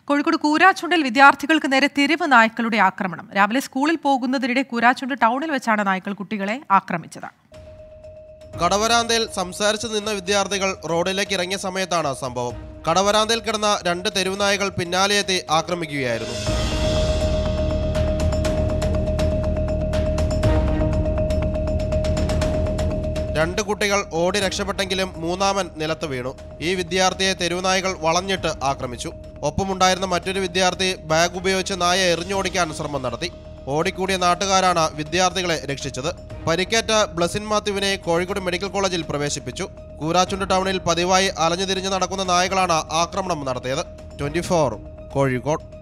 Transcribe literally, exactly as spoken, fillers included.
കോഴിക്കോട് കൂരാച്ചുണ്ടിൽ വിദ്യാർത്ഥികൾക്ക് നേരെ തെരുവ് നായ്ക്കളുടെ ആക്രമണം. രാവിലെ സ്കൂളിൽ പോകുന്നതിനിടെ കൂരാച്ചുണ്ട് ടൗണിൽ വെച്ചാണ് നായ്ക്കൾ കുട്ടികളെ ആക്രമിച്ചത്. കടവരാന്തയിൽ സംസാരിച്ചു നിന്ന വിദ്യാർത്ഥികൾ റോഡിലേക്ക് ഇറങ്ങിയ സമയത്താണ് സംഭവം. കടവരാന്തയിൽ കിടന്ന രണ്ട് തെരുവ് നായകൾ പിന്നാലെയെത്തി ആക്രമിക്കുകയായിരുന്നു. രണ്ട് കുട്ടികൾ ഓടി രക്ഷപ്പെട്ടെങ്കിലും മൂന്നാമൻ നിലത്ത് വീണു. ഈ വിദ്യാർത്ഥിയെ തെരുവുനായകൾ വളഞ്ഞിട്ട് ആക്രമിച്ചു. ഒപ്പമുണ്ടായിരുന്ന മറ്റൊരു വിദ്യാർത്ഥി ബാഗ് ഉപയോഗിച്ച് നായ എറിഞ്ഞോടിക്കാൻ ശ്രമം നടത്തി. ഓടിക്കൂടിയ നാട്ടുകാരാണ് വിദ്യാർത്ഥികളെ രക്ഷിച്ചത്. പരിക്കേറ്റ ബ്ലസിൻ മാത്യുവിനെ കോഴിക്കോട് മെഡിക്കൽ കോളേജിൽ പ്രവേശിപ്പിച്ചു. കൂരാച്ചുണ്ട് ടൗണിൽ പതിവായി അലഞ്ഞുതിരിഞ്ഞ് നടക്കുന്ന നായകളാണ് ആക്രമണം നടത്തിയത്. Twenty four Kozhikode.